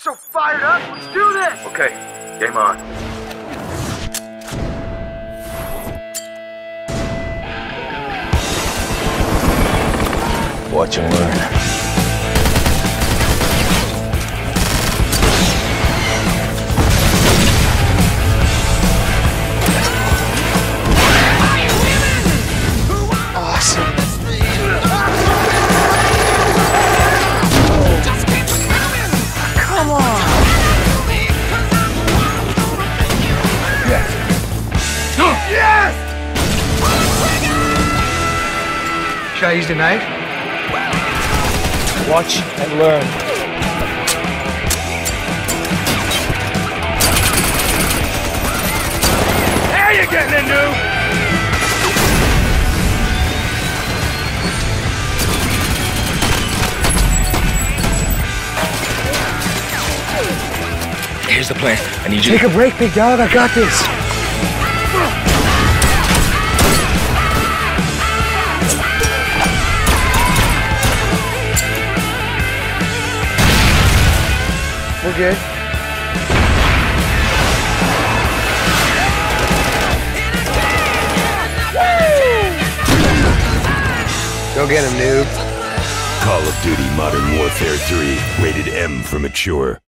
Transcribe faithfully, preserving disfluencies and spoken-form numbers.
so fired up. Let's do this. Okay, game on. Watch and learn. Should I use the knife? Watch and learn. There you getting into? Here's the plan. I need you Take a break, big dog. I got this. We're good. Go get him, noob. Call of Duty Modern Warfare three, rated M for mature.